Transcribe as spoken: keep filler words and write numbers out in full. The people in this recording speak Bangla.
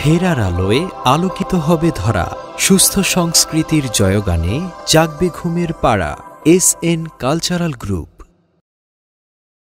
হেরার আলোয় আলোকিত হবে ধরা, সুস্থ সংস্কৃতির জয়গানে জাগবে ঘুমের পাড়া। S N cultural group.